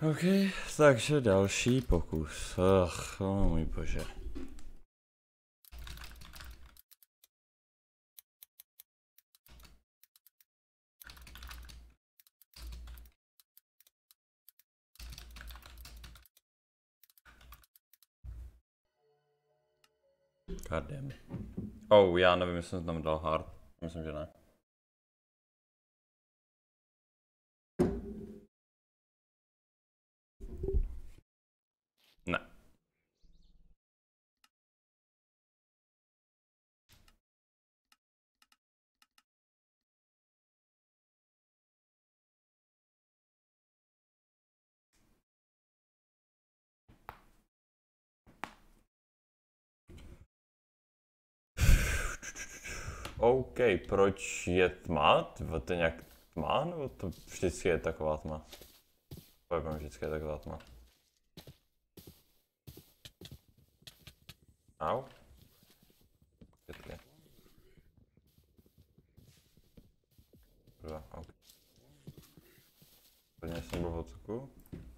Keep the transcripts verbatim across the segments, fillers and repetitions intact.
OK, takže další pokus. Ach, oh můj bože. God damn. Oh, já nevím, jestli jsem tam dal hard. Myslím, že ne. Ne. OK, proč je tma? To je nějak tma? Nebo to vždycky je taková tma? Povím, vždycky je taková tma. Au. Vždycky. Dva, OK. Hodně jsem byl v oceku.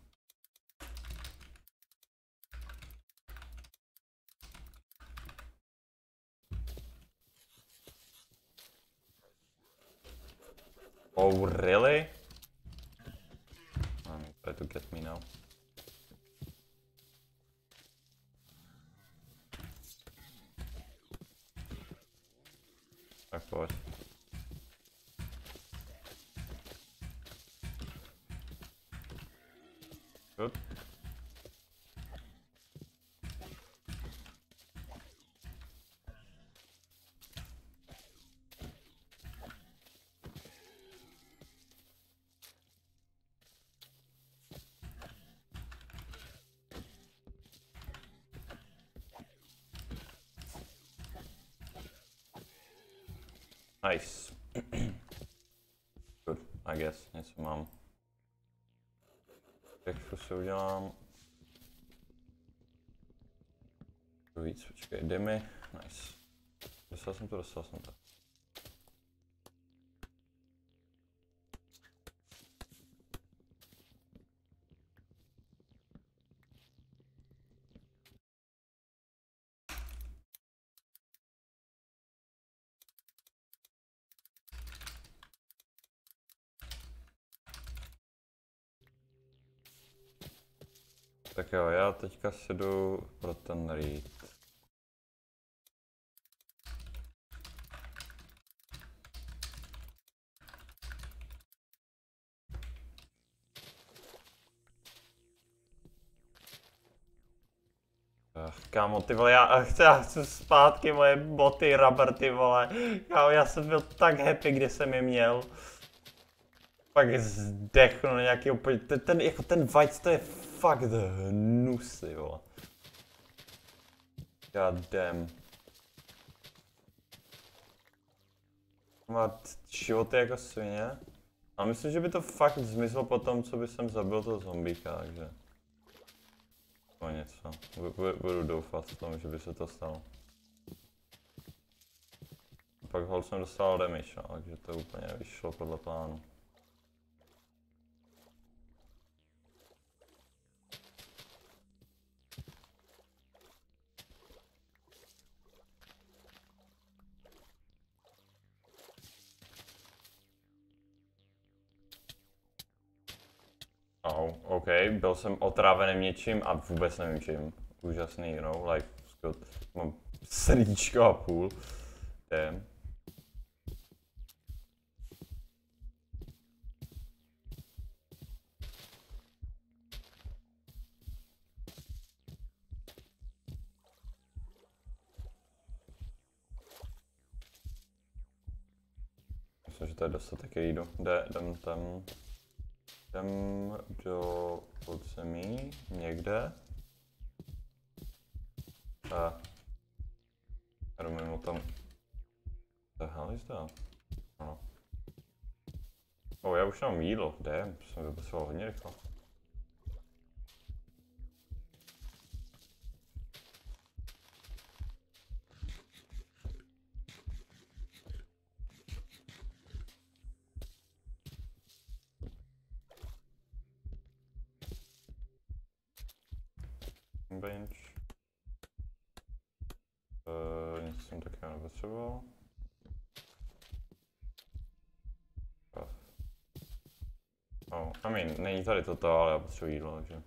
Oh, really? I'm try to get me now. Tak pojď. Good. Nice. Good, I guess, něco mám. Textu si udělám. Víc, počkej, dymy. Nice. Dostal jsem to, dostal jsem to. Tak jo, já teďka si jdu pro ten read. Ach, kámo, ty vole, já chci, já chci zpátky moje boty rubber, ty vole. Kámo, já jsem byl tak happy, kdy jsem je měl. Pak zdechnu na nějaký úplně, ten, ten, jako ten White, to je fakt hnus, ty vole. God damn. Má životy jako svině. A myslím, že by to fakt zmizlo po tom, co by jsem zabil toho zombíka, takže... O něco. Budu doufat v tom, že by se to stalo. Pak hol jsem dostal damage, no, takže to úplně vyšlo podle plánu. Oh, OK, byl jsem otrávený něčím a vůbec nevím čím. Úžasný, you know, life is good. Mám srdíčko a půl. Damn. Myslím, že to je dostatek jídu. Jdem tam. Jdem do podzemí někde. A jdu mimo tam. The hell is that? Ano. Oh, já už mám jídlo. Damn, jsem vypotřeboval hodně rychle. bench. Uh, nic jsem taky nepotřeboval. Oh, I mean, není tady toto, ale já potřebuji jídlo, takže...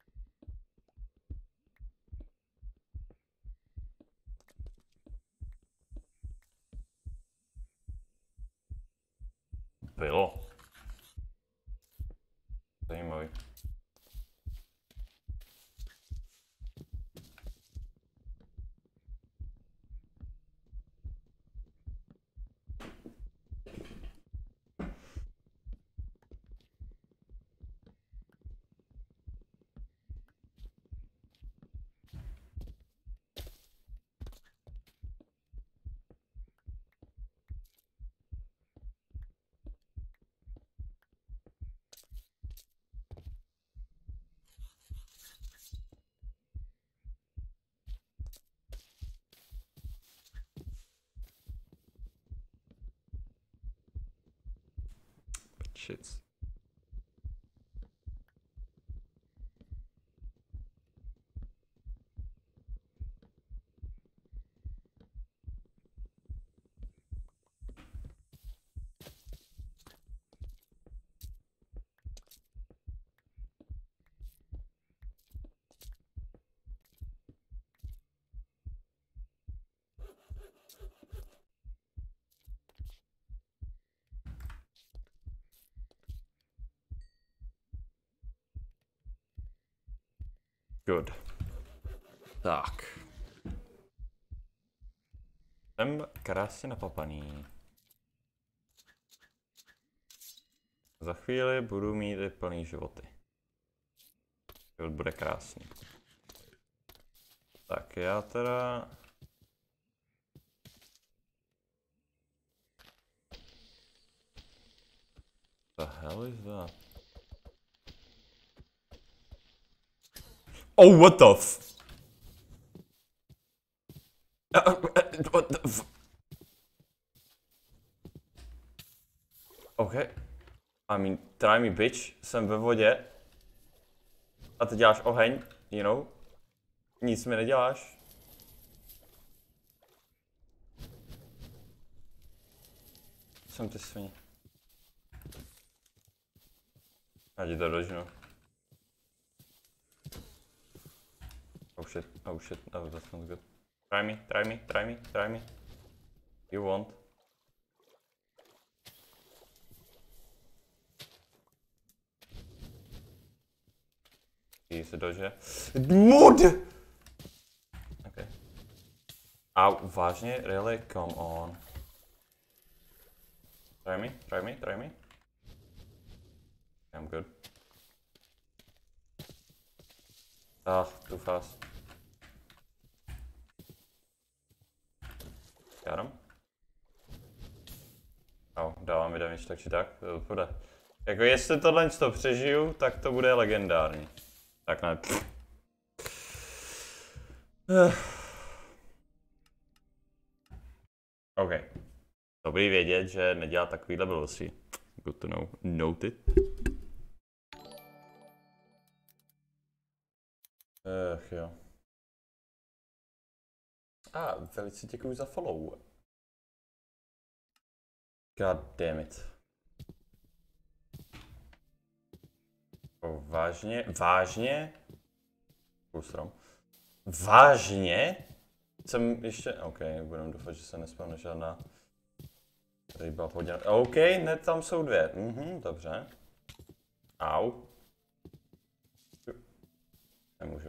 Bylo. Zajímavý. Shit. Good. Tak. Jsem krásně napapaný. Za chvíli budu mít i plný životy. Život bude krásný. Tak já teda... The hell is that? Oh, what the f... Uh, uh, what the f... OK. I mean, try me bitch, jsem ve vodě. A ty děláš oheň, you know? Nic mi neděláš. Jsem ty svině. Já ti to dožnu. Oh shit, oh shit, no, that's not good. Try me, try me, try me, try me. You won't. Jí se dože. Mood! Okay. Au, vážně? Really? Come on. Try me, try me, try me. I'm good. Ah, too fast. Got him. Oh, dávám mi damage tak či tak, to bude. Jako jestli tohle to přežiju, tak to bude legendární. Tak ne. OK. Dobrý vědět, že nedělá takovýhle blbosti. Good to know. Noted. Ech jo. A, ah, velice děkuji za follow. God damn it. Oh, vážně? Vážně? Strom. Vážně? Jsem ještě... OK, budem doufat, že se nespavne žádná ryba hodně. OK, ne, tam jsou dvě. Mhm, dobře. Au. Nemůžu.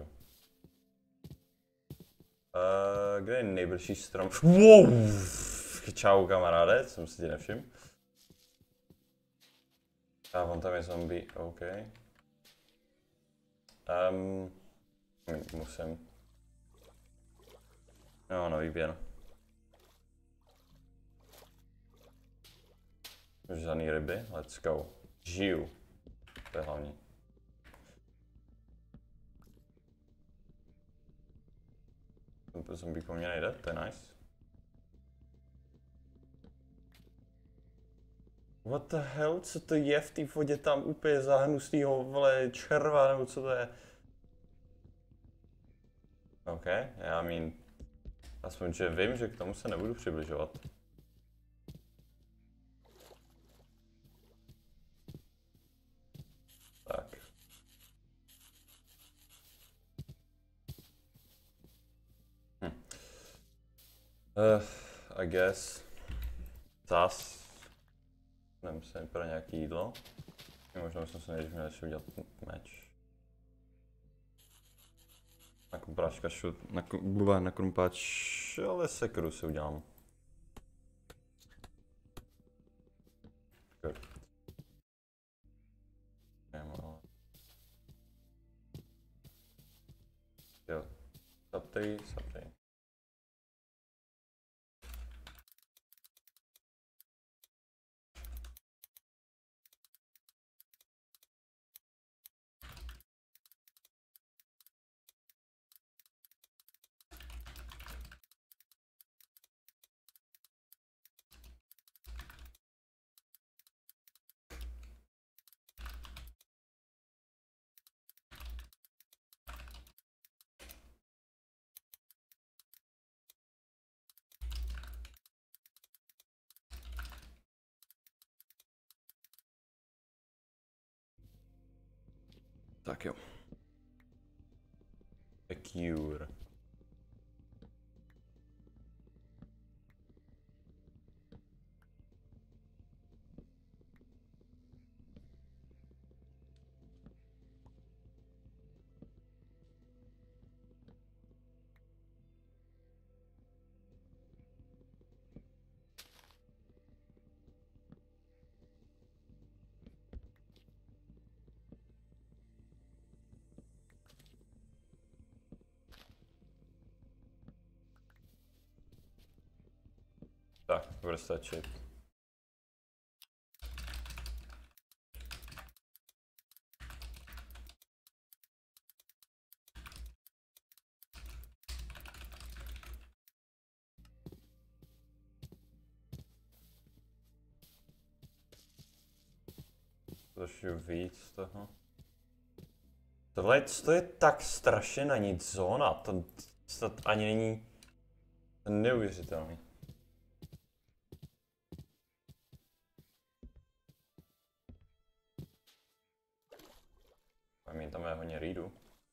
Uh, kde je nejbližší strom? Wow! Čau kamaráde, jsem si tě nevšiml. A on tam je zombie, OK. Um, musím. No, no, výběr. Už žádný ryby, let's go. Žiju. To je hlavní. Zombie po mně nejde, to je nice. What the hell, co to je v té vodě tam úplně zahnustýho, vole, červa, nebo co to je? OK, já mean, aspoň, že vím, že k tomu se nebudu přibližovat. Tak. Hm. Uh, I guess. Zas. Nemusím pro nějaký jídlo. Možná jsem se nejdřív měl ještě udělat meč. Na krumpáčka šut, na, buba, na krumpáč, ale sekru si udělám. Good. Jo, saptej, saptej. Tak jo. A cure. Tak, bude stačit. Trošku víc toho. Tohle to je tak strašně na nic zóna, to, to ani není neuvěřitelný. I mean, tam je hodně readu.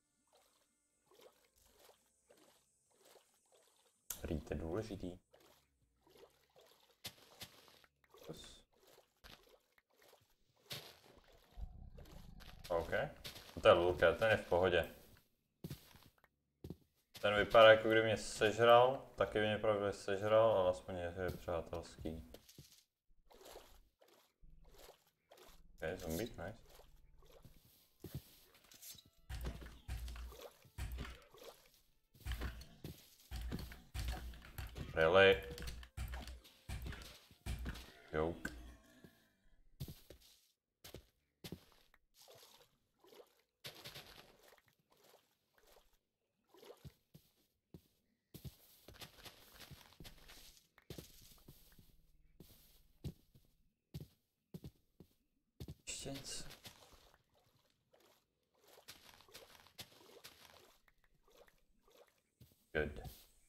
Read je důležitý. OK. To je lulka, ten je v pohodě. Ten vypadá, jako kdyby mě sežral, taky by mě pravděpodobně sežral, ale aspoň je, je přátelský. OK, zombie, nice. Really? Joke. Ještě něco. Good.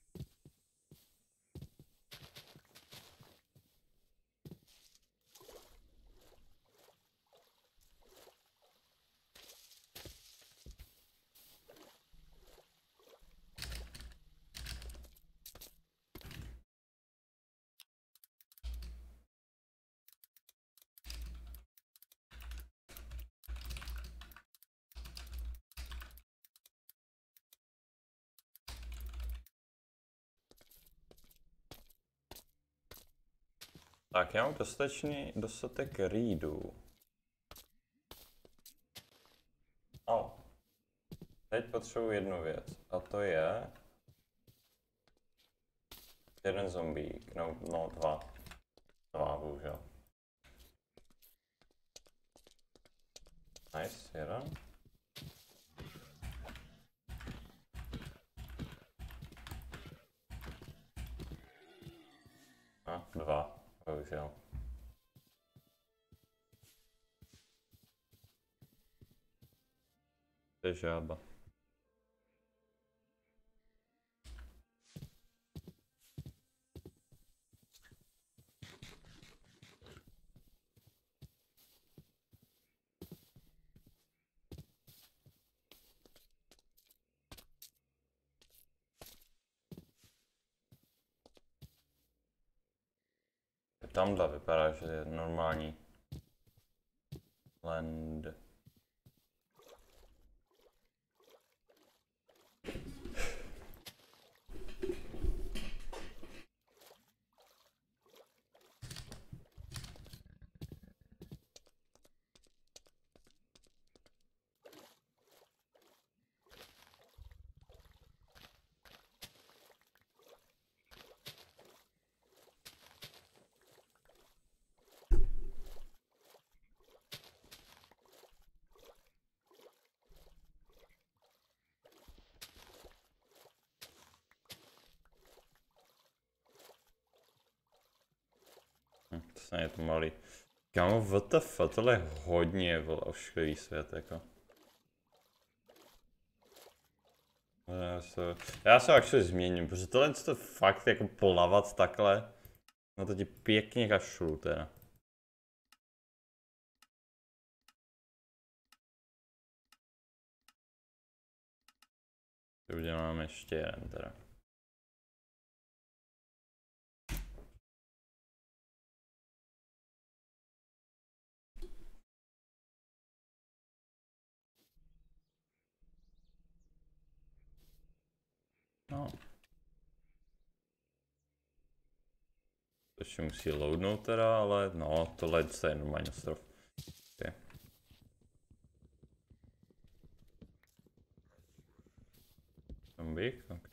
Tak já mám dostatečný, dostatek readů. Oh. Teď potřebuji jednu věc, a to je jeden zombík, no, no dva. Dva, bohužel. Nice, jeden. A, dva, bohužel. To je žába. tamhle vypadá, že je normální land. To je to malý. Kámo, W T F, tohle je hodně vole, ošklivý svět, jako. Já se, já se actually změním, protože tohle to fakt jako plavat takhle, no to ti pěkně kašlu teda. To uděláme ještě jeden teda. No. To ještě musí loadnout teda, ale no, tohle je normální ostrov. Okay. Tam bych, ok.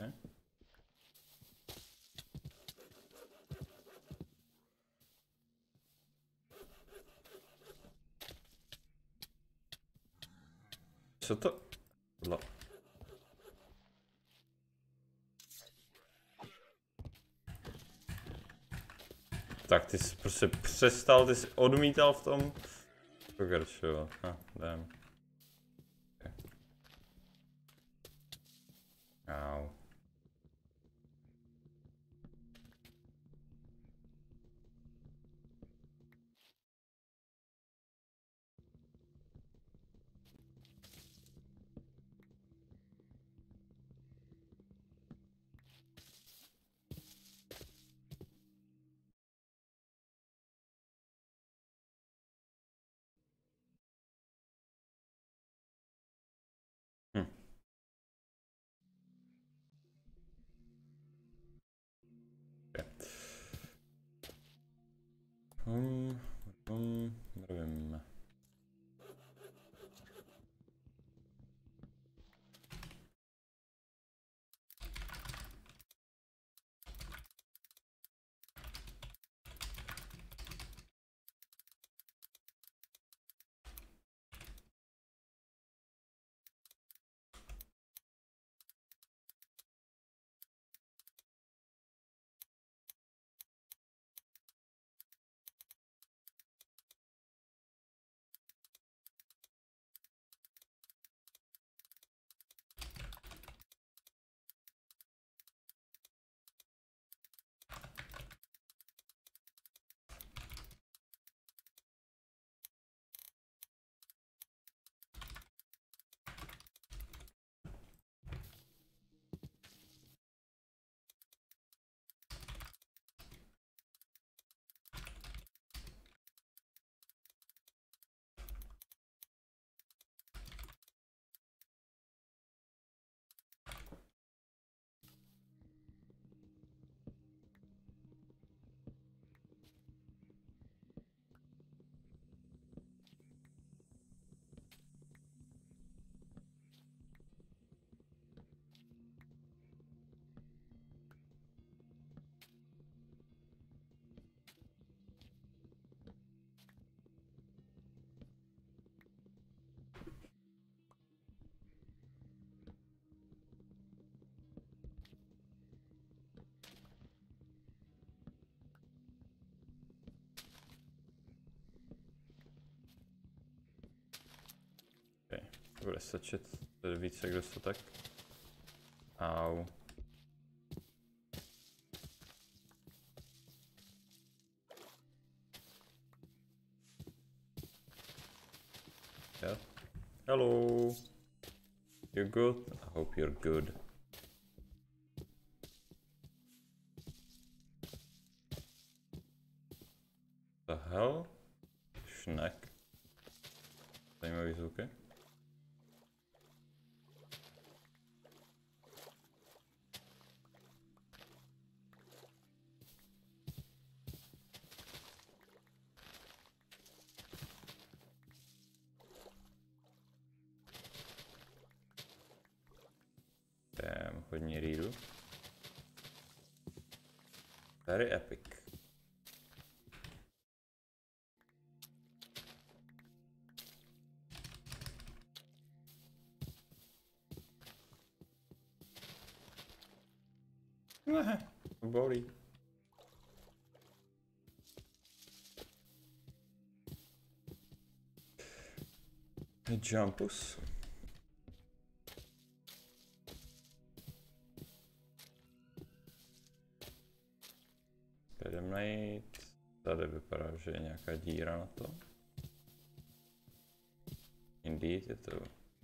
Co to? No. Tak ty jsi prostě přestal, ty jsi odmítal v tom pokračovat. Ah, damn. Okay. Au. Hm. Okay. Hmm, hmm, nevím. Okay. Bude stačit více jak dostatek. Au. Yeah. Hello. You're good? I hope you're good. Zajímavý zvuky. Damn, hodně readu. Very epic. Ne, bolí. Jumpus. Jdem najít. Tady vypadá, že je nějaká díra na to. Indeed je to.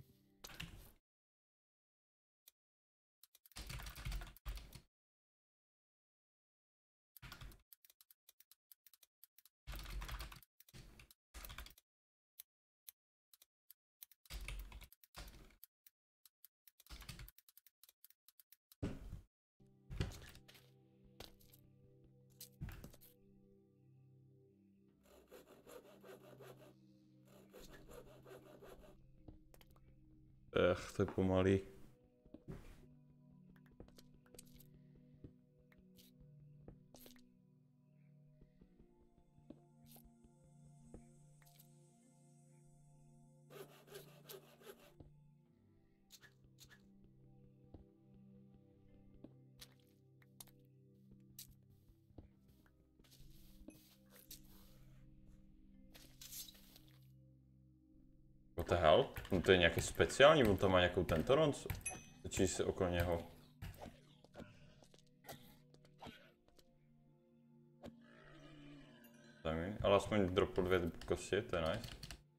Ech, to je pomalý. What the hell? No to je nějaký speciální, on tam má nějakou tentoroncu. Točí se okolo něho. Zajímavý, ale aspoň dropl dvě kosti, to je nice.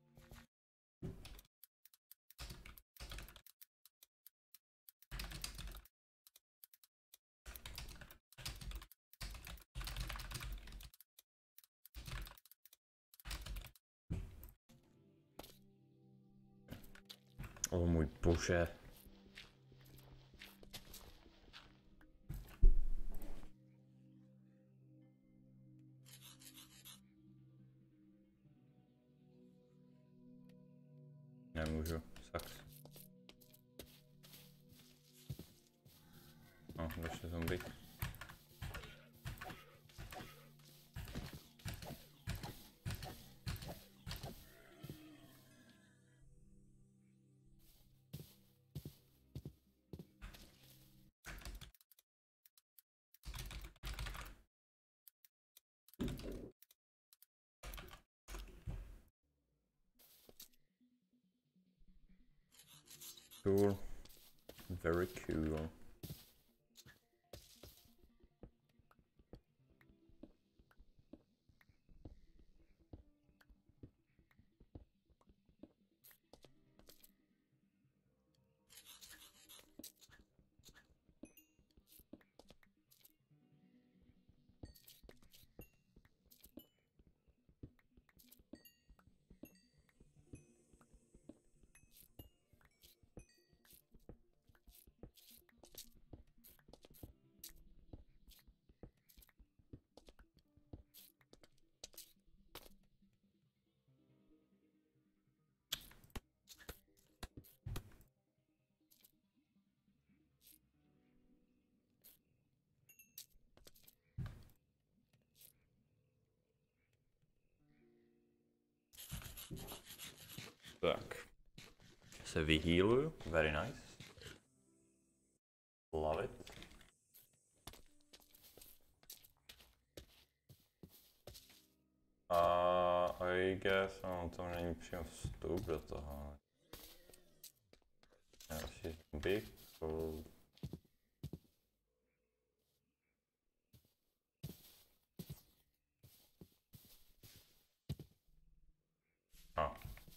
O můj bože. Nemůžu, saks. No, došli zombie. Cool. Very cool. Tak. Se vyhealuju, very nice. Love it. A uh, I guess, no, to není přímo vstup do toho. Další zombie, cool. Ah.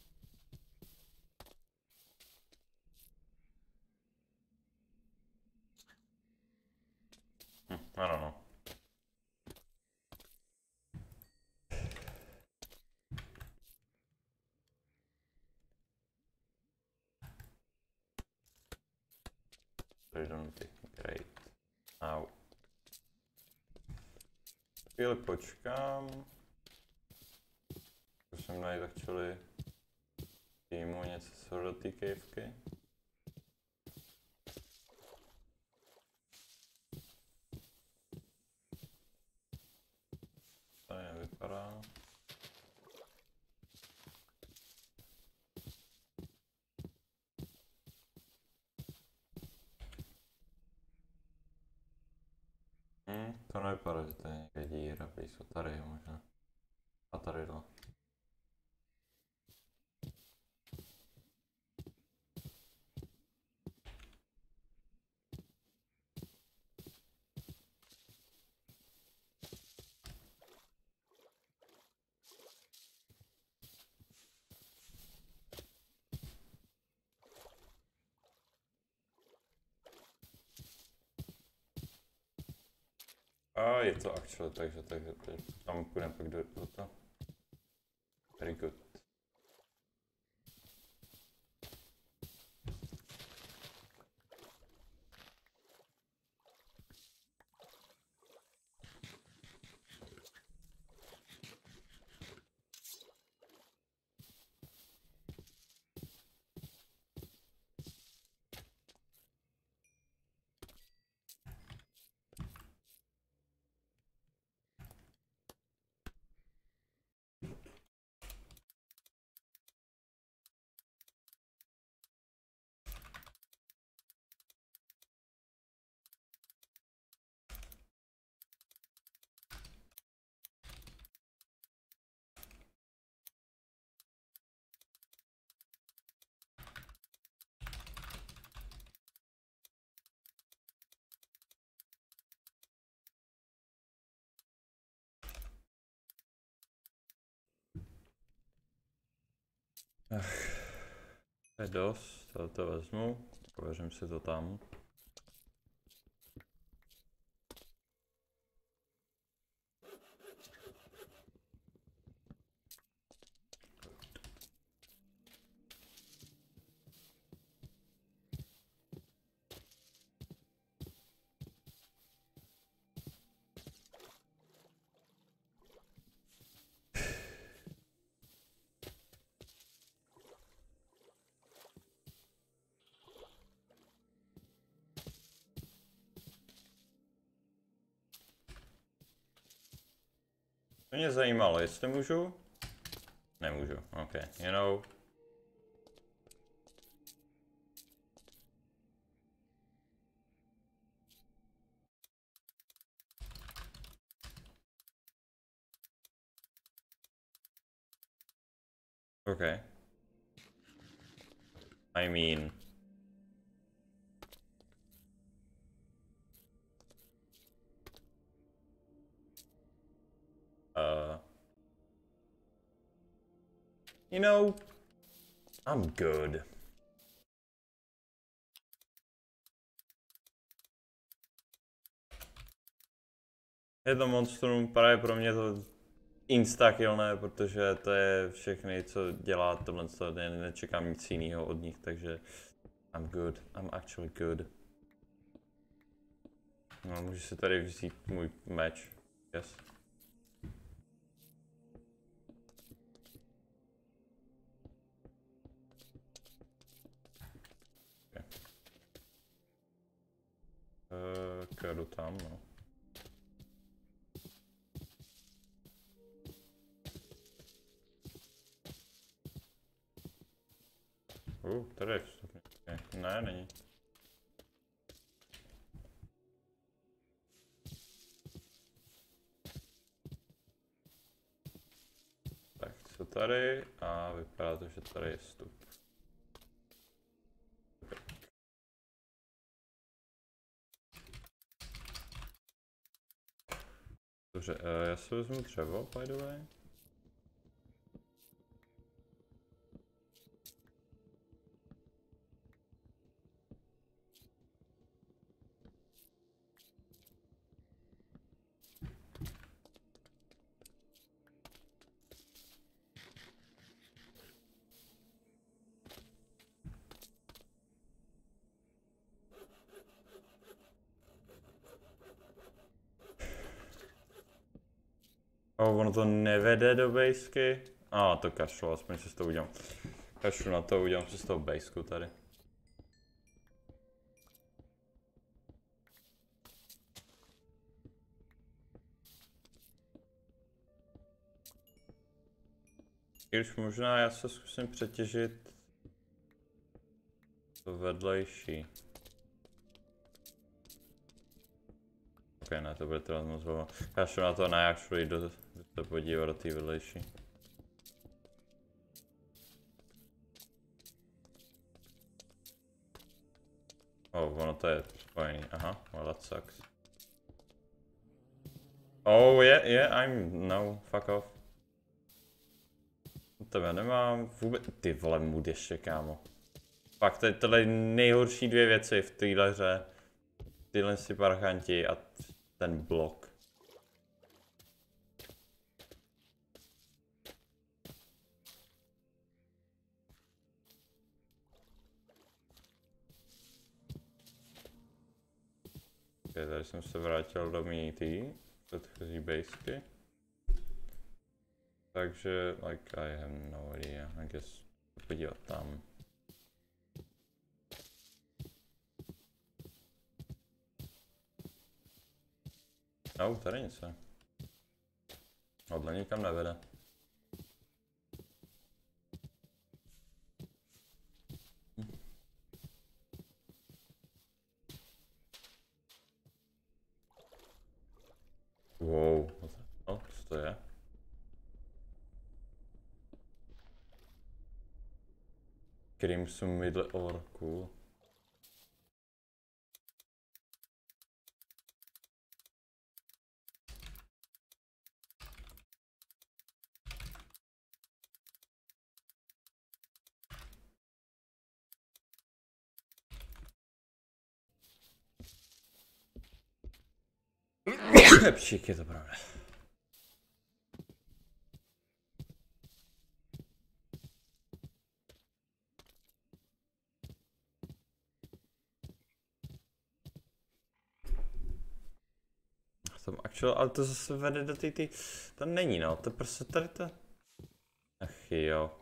Hm, I don't know. redundancy. Great. Au. Chvíli počkám. Už jsem najít actually týmu něco co do té kejvky. Tady nevypadá. Hmm, to nevypadá, že to je nějaká díra, prý jsou tady možná. A tady dole. A je to actually, takže, takže tam půjdeme pak do, do toho. Very good. Ach, to je dost, ale to vezmu, pověřím si to tam. To mě zajímalo, jestli můžu? Nemůžu, ok, you know. Ok. I mean. Uh. You know, I'm good. Je to monstrum, právě pro mě to instakillné, protože to je všechny, co dělá tohle, co nečekám nic jiného od nich, takže I'm good, I'm actually good. No, můžu si tady vzít můj meč, yes. Okay. Uh, jdu tam, no. Uh, tady je vstupně. Okay. Ne, není. Tak, co tady? A vypadá to, že tady je vstup. Dobře, uh, já si vezmu dřevo, by the way. Oh, ono to nevede do basky. A ah, to kašlu, aspoň si to udělám. Kašlu na to, udělám si z toho basku tady. Když možná já se zkusím přetěžit to vedlejší. Ok, ne, to bude trvat moc dlouho. Já šel na to, ne, já šel jít do, do to podívat do té vedlejší. Oh, ono to je spojený, aha, well that sucks. Oh yeah, yeah, I'm, no, fuck off. Tebe nemám vůbec, ty vole mood ještě, kámo. Fakt, to je tohle nejhorší dvě věci v téhle hře. Tyhle si parchanti a ten blok. Ok, tady jsem se vrátil do mý tý předchozí basky. Takže, like, I have no idea, I guess, podívat tam. No, tady nic ne. Odle nikam nevede. Wow, no, co to je? Crimson Middle Or, cool. Pšík, je to pravda. Actual, ale to zase vede do té, to není no, to prostě tady to. Ach jo.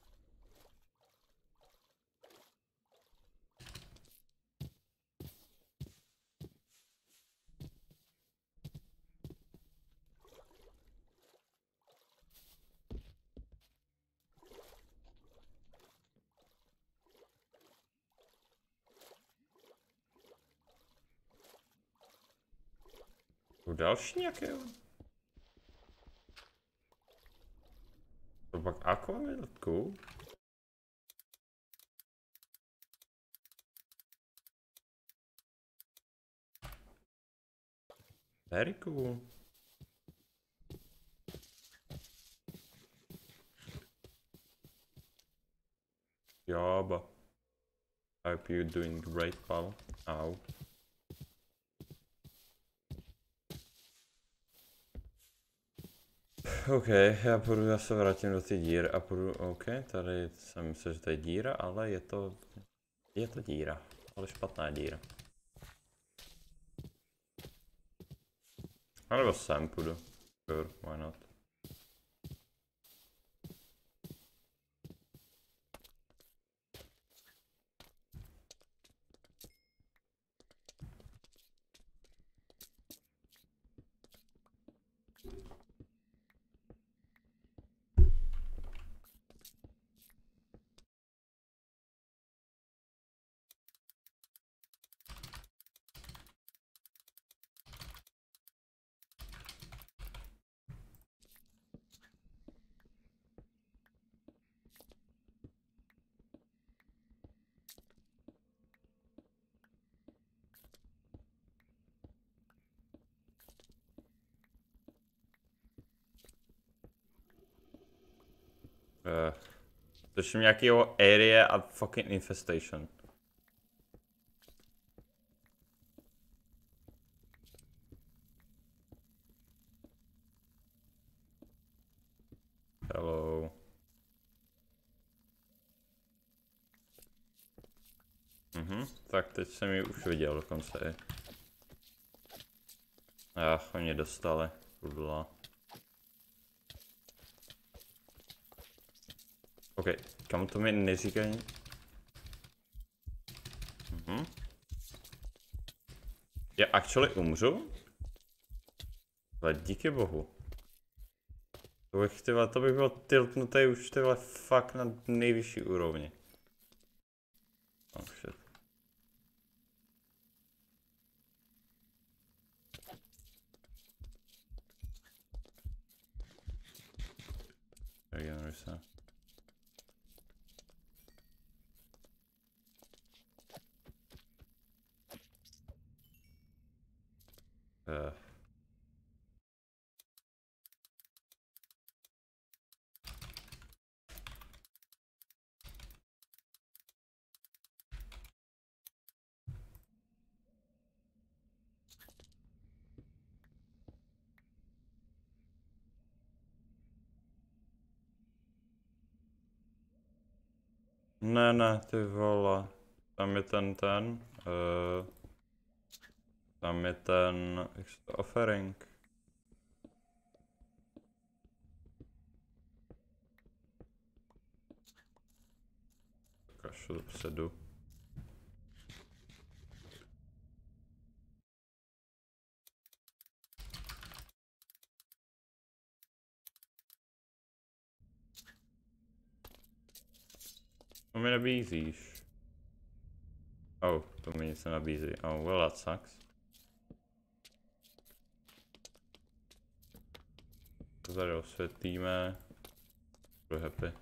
Další nějakého? To pak akvamilku? Very cool. Job. I hope you're doing great, pal. Ow. OK, já půjdu, já se vrátím do té díry a půjdu, OK, tady jsem myslel, že to je díra, ale je to, je to díra, ale špatná díra. A nebo sem půjdu, sure, why not. Uh, Slyším nějakýho area a fucking infestation. Hello. Mhm, tak teď jsem ji už viděl dokonce i. Ach, oni dostali, kudla. OK, kam to mi neříkají? Mhm. Já actually umřu? Ale díky bohu. To bych, tyhle, to bych byl tiltnutý už tyhle fakt na nejvyšší úrovni. Oh shit. Regeneruj se. Uh. Ne, ne, ty vole. Tam je ten ten. Uh, tam je ten. Jak se to offering. Kašu dopředu. To mi nabízíš. Oh, to mi nic nenabízí. Oh, well that sucks. To tady osvětlíme. Budu happy.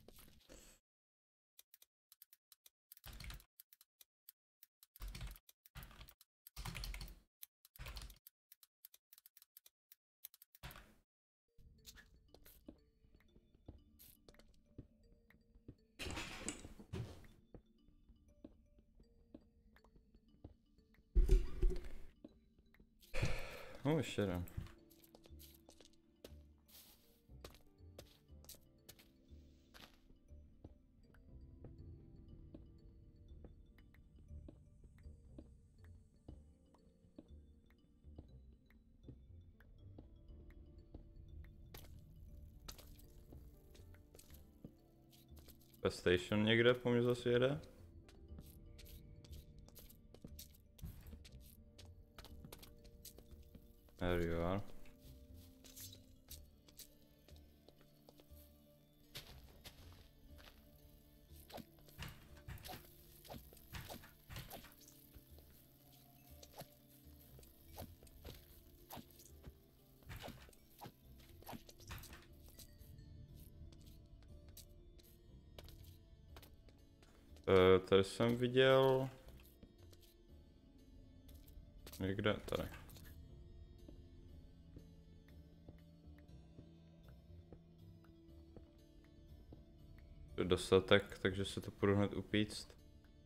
Oh, ještě jeden. Station někde po mně zase jede? There you are. Uh, tady jsem viděl... Někde, tady. Je dostatek, takže si to půjdu hned upíct.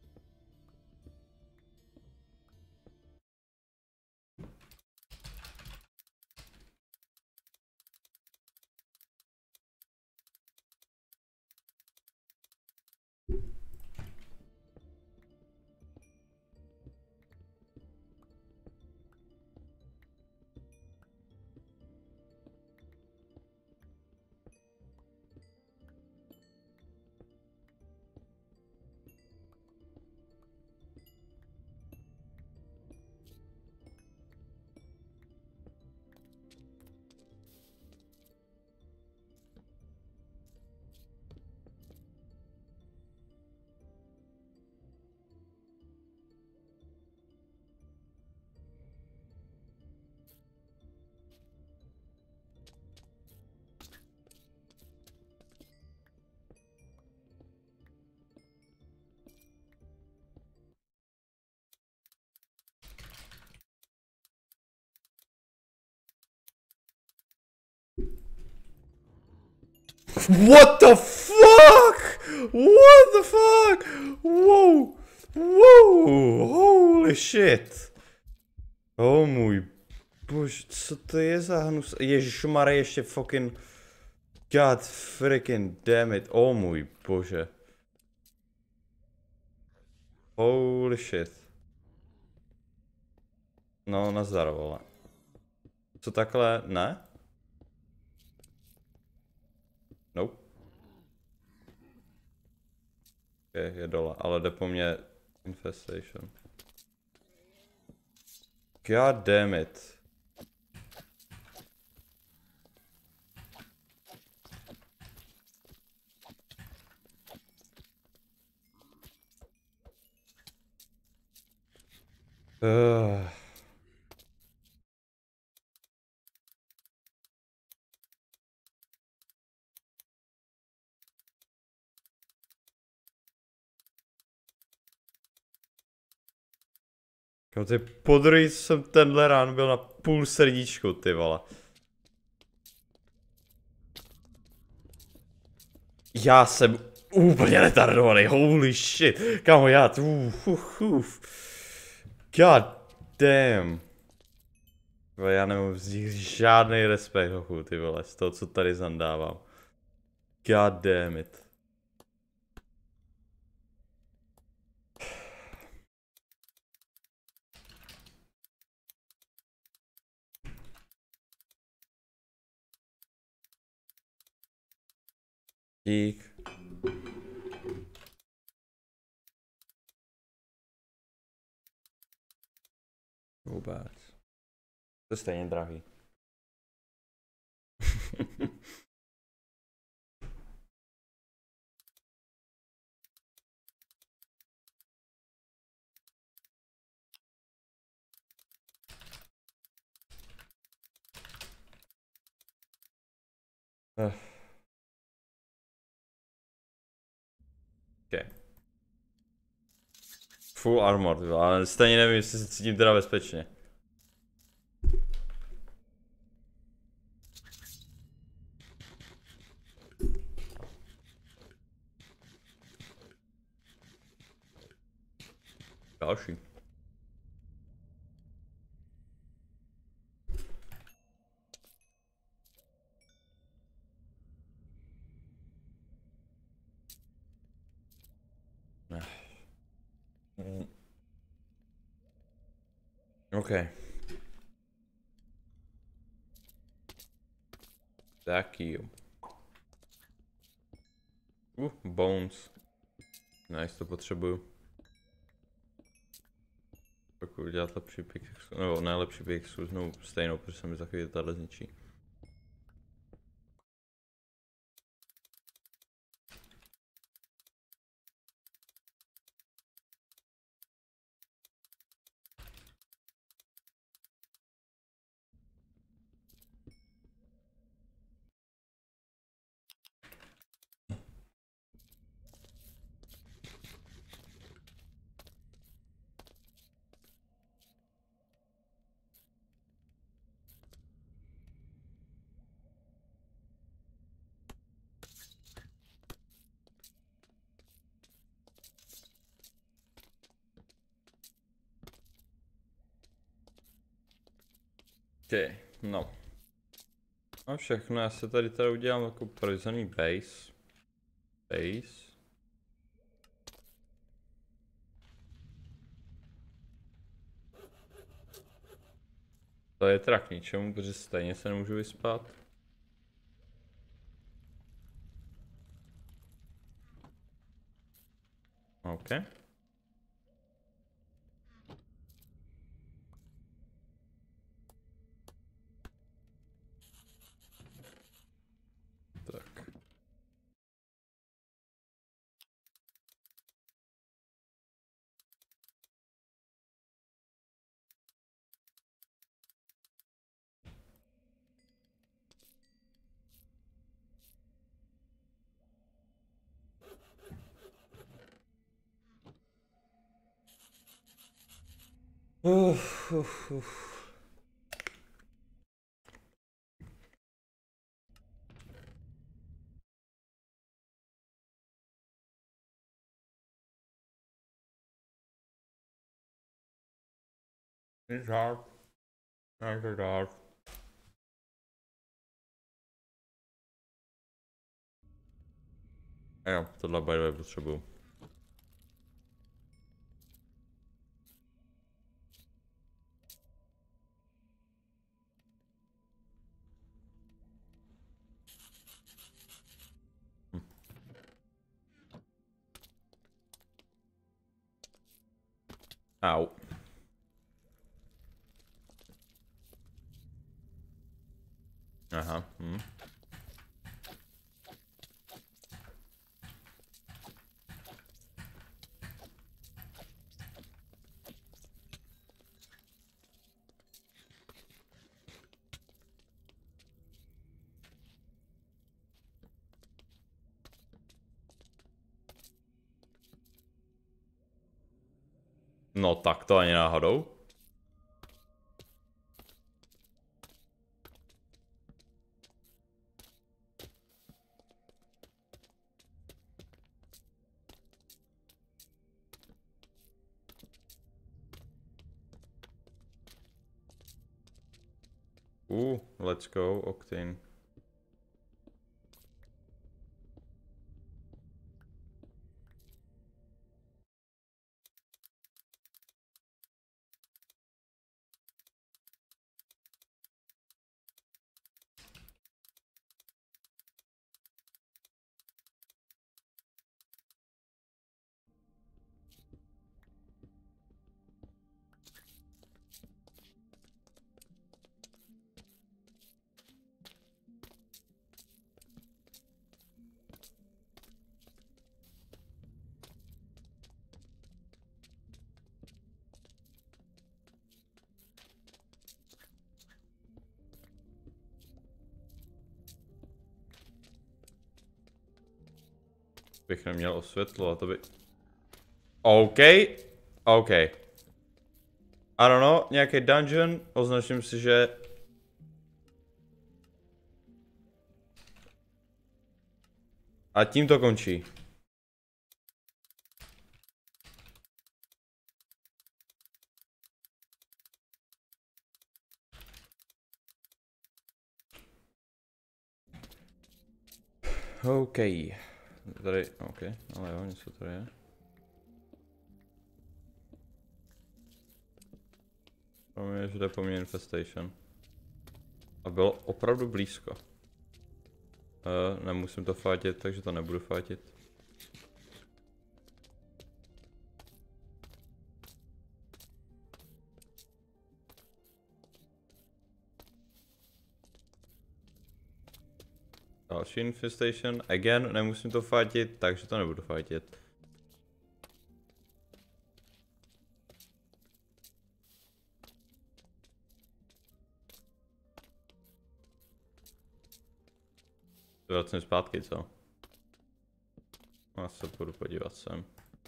What the fuck? What the fuck? Wow. Wow. Holy shit. Oh můj bože, co to je za hnus? Ježišmarja, ještě fucking... God freaking damn it. Oh můj bože. Holy shit. No, nazdar, vole. Co takhle? Ne? Nope. Je, je dole, ale jde po mně infestation. God damn it. Uh. No ty podruhý jsem tenhle rán byl na půl srdíčku, ty vole. Já jsem úplně retardovaný, holy shit. Kámo, já, uf, uf, uf. God damn. Já nemám z nich žádný respekt, hochu, ty vole, z toho, co tady zandávám. God damn it. Dík. Vůbec. To je stejně drahý. uh. Okay. Full armor, ale stejně nevím, jestli se cítím teda bezpečně. Další. Mm. OK. Tak jo. Uh, bones. Nice, to potřebuju. Pokud udělat lepší pickaxe, nebo ne lepší pickaxe, znovu stejnou, protože se mi za chvíli tahle zničí. OK, no. A všechno, já se tady teda udělám jako prisoný base. Base. To je teda k ničemu, protože stejně se nemůžu vyspat. OK. Tak. Uf, uf, uf. It's hard. It's hard. Jo, tohle by the way potřebuju. Au. Aha, hm. No tak to ani náhodou. Uh, let's go, Octane. Bych neměl osvětlovat, to by... OK, OK. I don't know, nějaký dungeon, označím si, že... A tím to končí. OK. Tady, OK, ale jo, něco tady je. Promiň, že jde po mně infestation. A bylo opravdu blízko. Uh, nemusím to fátit, takže to nebudu fátit. Další infestation, again, nemusím to fátit, takže to nebudu fátit. Vracím zpátky, co? Já se budu podívat sem.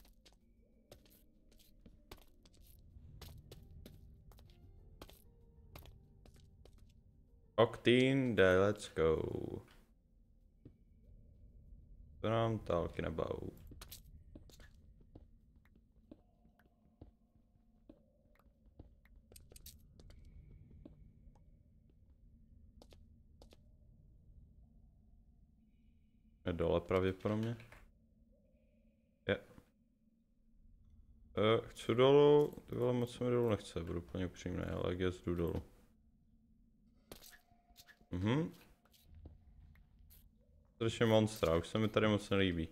Octane, day, let's go. What I'm talking about. Je dole pravděpodobně. Je. Uh, chci dolů, ty vole, moc se mi dolů nechce, budu úplně upřímný, ale jak jdu dolů. Mhm. Strašně monstra, už se mi tady moc nelíbí.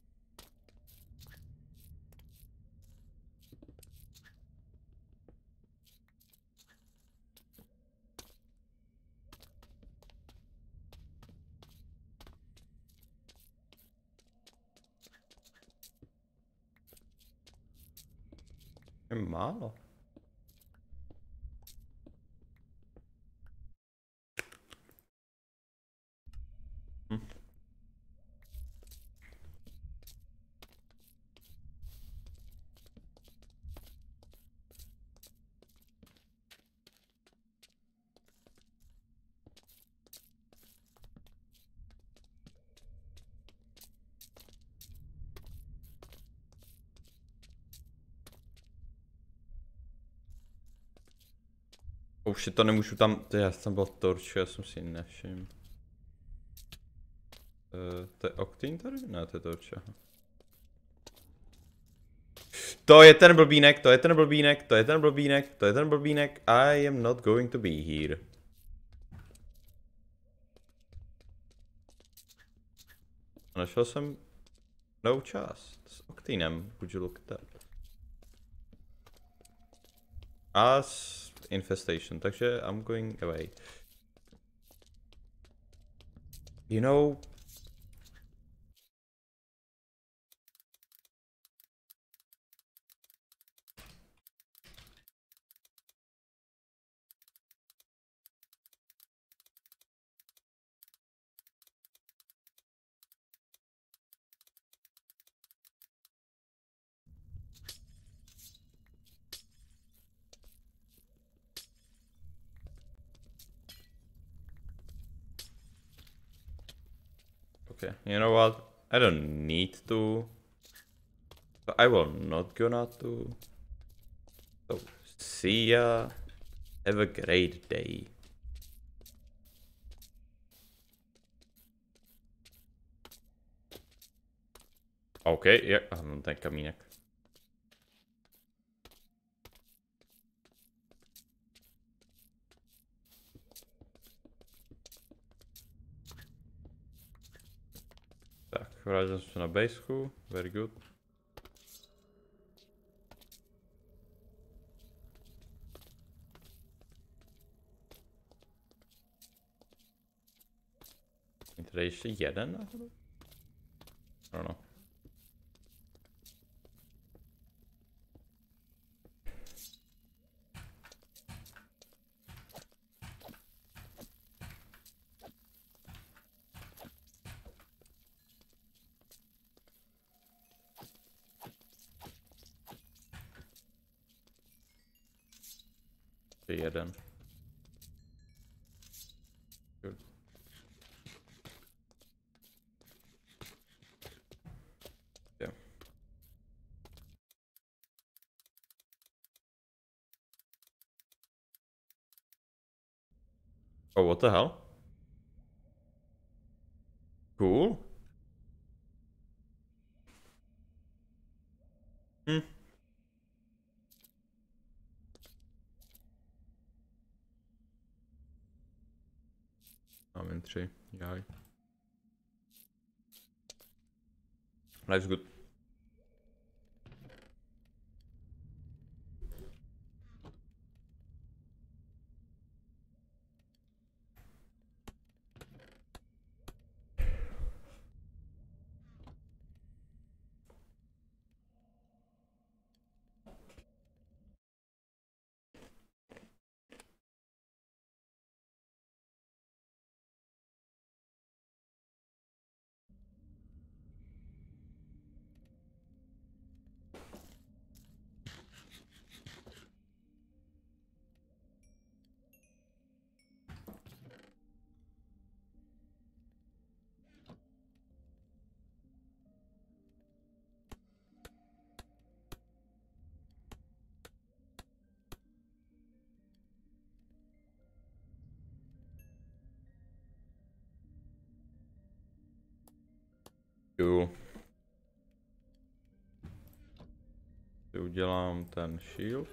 Je málo. Hm. Už si to nemůžu tam, já jsem byl torč, já jsem si nevšiml. Uh, to je Octane tady? Ne, to je torč, aha. To je ten blbínek, to je ten blbínek, to je ten blbínek, to je ten blbínek. I am not going to be here. Našel jsem no část s Octanem, would you look at that? as infestation, takže I'm going away. You know... Okay, you know what? I don't need to. But I will not gonna to. So, see ya. Have a great day. Okay, ja, ah, mám ten kamínek. Tak, vrátil jsem se na baseu, very good. Je tady ještě jeden náhodou? No, no. Jeden. Good. Yeah. Oh, what the hell? Cool. Hmm. I'm in three. Yeah. Life's good. Cool. Si udělám ten shield.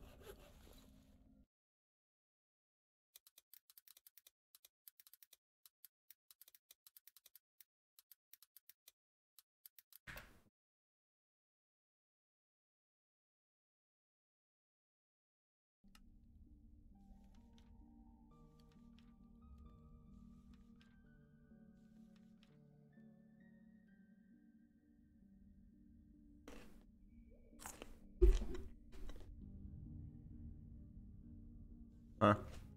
Ah.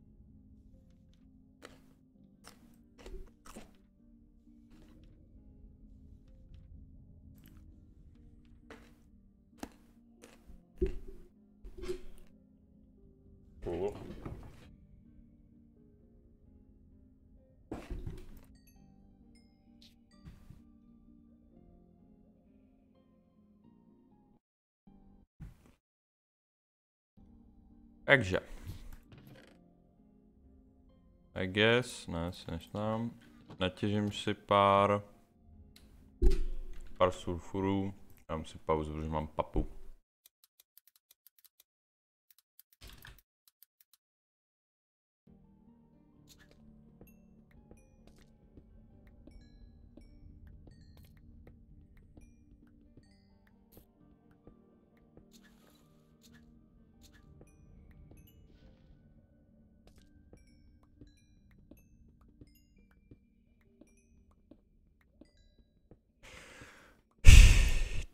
Cool. Takže. I guess, ne, si neštám. Natěžím si pár... Pár sulfurů. Dám si pauzu, protože mám papu.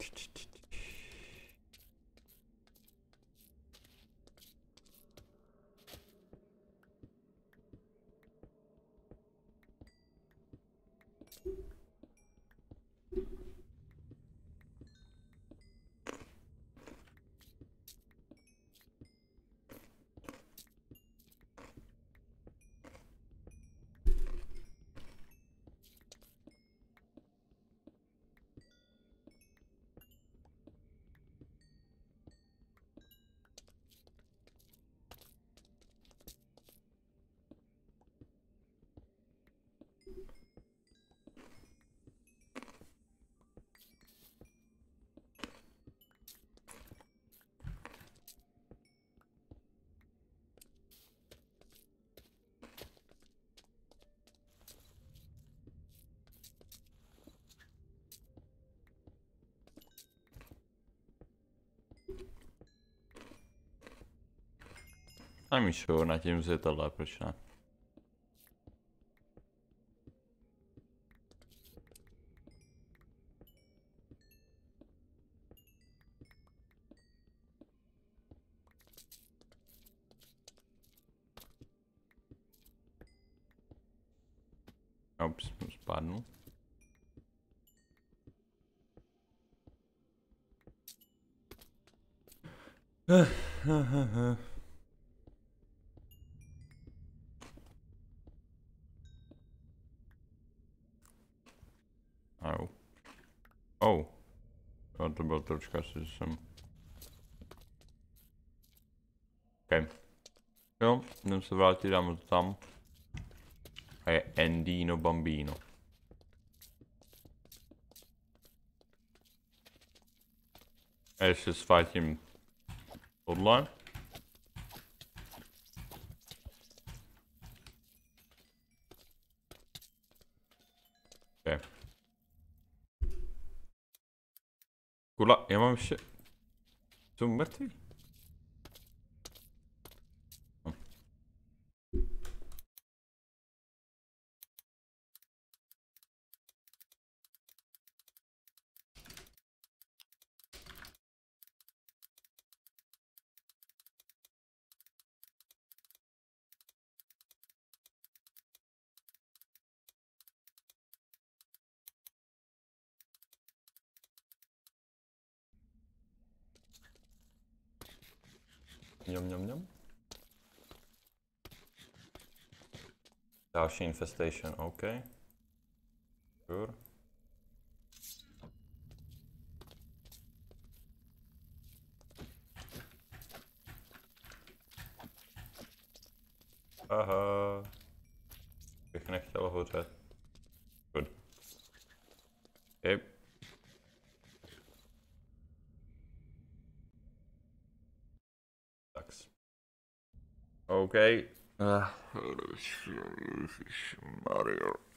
I'm sure na tím si tohle, proč ne? Ups, jsem spadnul. Au. Oh. No, to byl tročka, asi jsem... OK. Jo, jdem se vrátit, dáme to tam. A je Endino Bambino. A ještě svatím tohle. Okay. Kurva, já mám ještě... Jsou mrtví? Hm. Mňam, mňam, mňam. Další infestation, OK. Sure. Aha. Bych nechtěl hořet. Good. Okay. Thanks. OK. Uh, Mario.